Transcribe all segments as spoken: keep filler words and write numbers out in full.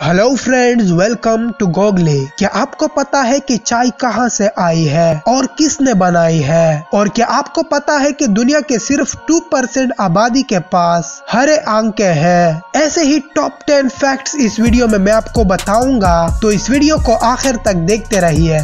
Hello friends, welcome to Gogle. क्या आपको पता है कि चाय कहां से आई है और किसने बनाई है? और क्या आपको पता है कि दुनिया के सिर्फ टू परसेंट आबादी के पास हरे आंखें हैं? ऐसे ही टॉप टेन फैक्ट्स इस वीडियो में मैं आपको बताऊंगा, तो इस वीडियो को आखिर तक देखते रहिए।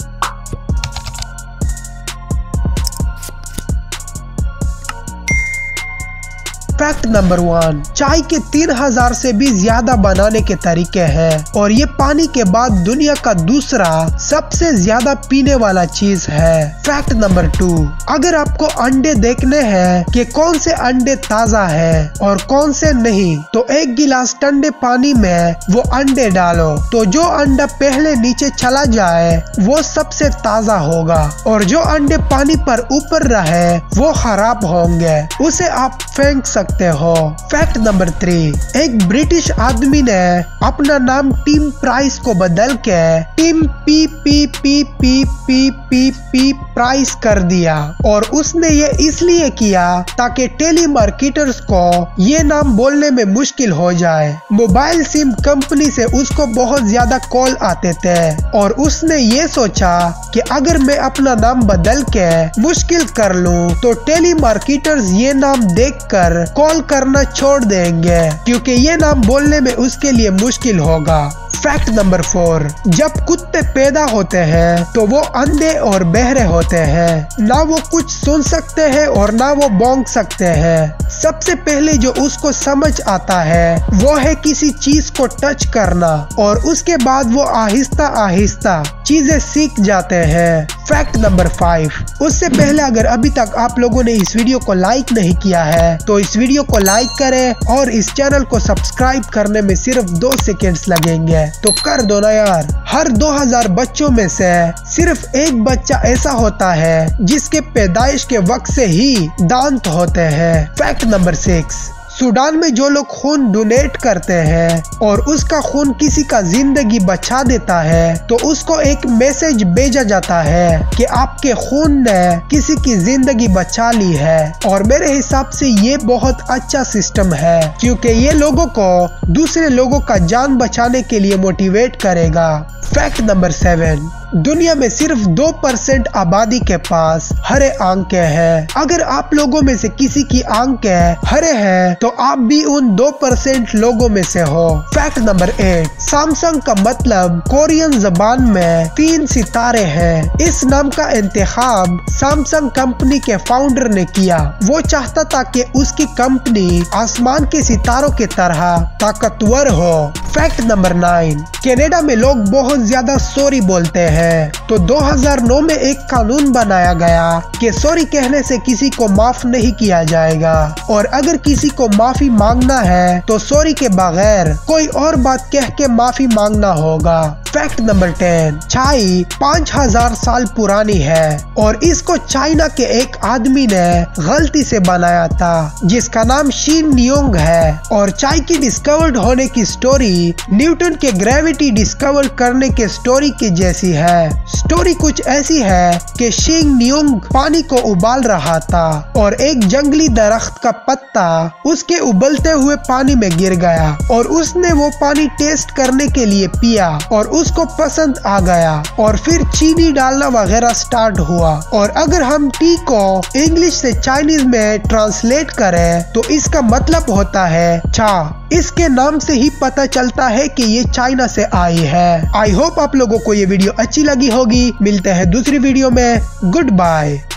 फैक्ट नंबर वन, चाय के तीन हजार से भी ज्यादा बनाने के तरीके हैं और ये पानी के बाद दुनिया का दूसरा सबसे ज्यादा पीने वाला चीज है। फैक्ट नंबर टू, अगर आपको अंडे देखने हैं कि कौन से अंडे ताजा है और कौन से नहीं, तो एक गिलास ठंडे पानी में वो अंडे डालो, तो जो अंडा पहले नीचे चला जाए वो सबसे ताजा होगा और जो अंडे पानी पर ऊपर रहे वो खराब होंगे, उसे आप फेंक सकते हो। फैक्ट नंबर थ्री, एक ब्रिटिश आदमी ने अपना नाम टिम प्राइस को बदल के Tim P P P P P P P Price कर दिया और उसने ये इसलिए किया ताकि टेली मार्केटर्स को ये नाम बोलने में मुश्किल हो जाए। मोबाइल सिम कंपनी से उसको बहुत ज्यादा कॉल आते थे और उसने ये सोचा कि अगर मैं अपना नाम बदल के मुश्किल कर लूं तो टेली मार्केटर्स ये नाम देखकर कॉल करना छोड़ देंगे, क्योंकि ये नाम बोलने में उसके लिए मुश्किल होगा। फैक्ट नंबर फोर, जब कुत्ते पैदा होते हैं तो वो अंधे और बहरे होते हैं, ना वो कुछ सुन सकते हैं और ना वो भौंक सकते हैं। सबसे पहले जो उसको समझ आता है वो है किसी चीज को टच करना और उसके बाद वो आहिस्ता आहिस्ता चीजें सीख जाते हैं। फैक्ट नंबर फाइव, उससे पहले अगर अभी तक आप लोगों ने इस वीडियो को लाइक नहीं किया है तो इस वीडियो को लाइक करें और इस चैनल को सब्सक्राइब करने में सिर्फ दो सेकेंड्स लगेंगे, तो कर दो ना यार। हर दो हज़ार बच्चों में से सिर्फ एक बच्चा ऐसा होता है जिसके पैदाइश के वक्त से ही दांत होते हैं। फैक्ट नंबर सिक्स, सूडान में जो लोग खून डोनेट करते हैं और उसका खून किसी का जिंदगी बचा देता है तो उसको एक मैसेज भेजा जाता है कि आपके खून ने किसी की जिंदगी बचा ली है। और मेरे हिसाब से ये बहुत अच्छा सिस्टम है, क्योंकि ये लोगों को दूसरे लोगों का जान बचाने के लिए मोटिवेट करेगा। फैक्ट नंबर सेवन, दुनिया में सिर्फ दो परसेंट आबादी के पास हरे आंखें हैं। अगर आप लोगों में से किसी की आंखें हरे हैं तो आप भी उन दो परसेंट लोगों में से हो। फैक्ट नंबर एट, सैमसंग का मतलब कोरियन जबान में तीन सितारे हैं। इस नाम का इंतखाब सैमसंग कंपनी के फाउंडर ने किया। वो चाहता था कि उसकी कंपनी आसमान के सितारों की तरह ताकतवर हो। फैक्ट नंबर नाइन, कनाडा में लोग बहुत ज्यादा सॉरी बोलते हैं, तो दो हज़ार नौ में एक कानून बनाया गया कि सॉरी कहने से किसी को माफ नहीं किया जाएगा और अगर किसी को माफी मांगना है तो सॉरी के बगैर कोई और बात कह के माफी मांगना होगा। फैक्ट नंबर टेन, चाय पाँच हजार साल पुरानी है और इसको चाइना के एक आदमी ने गलती से बनाया था जिसका नाम शीन नियोंग है। और चाय की डिस्कवर्ड होने की स्टोरी न्यूटन के ग्रेविटी डिस्कवर करने के स्टोरी की जैसी है। स्टोरी कुछ ऐसी है कि शीन नियोंग पानी को उबाल रहा था और एक जंगली दरख्त का पत्ता उसके उबलते हुए पानी में गिर गया और उसने वो पानी टेस्ट करने के लिए पिया और उसको पसंद आ गया और फिर चीनी डालना वगैरह स्टार्ट हुआ। और अगर हम टी को इंग्लिश से चाइनीज में ट्रांसलेट करें तो इसका मतलब होता है चा। इसके नाम से ही पता चलता है कि ये चाइना से आई है। आई होप आप लोगों को ये वीडियो अच्छी लगी होगी। मिलते हैं दूसरी वीडियो में। Good bye.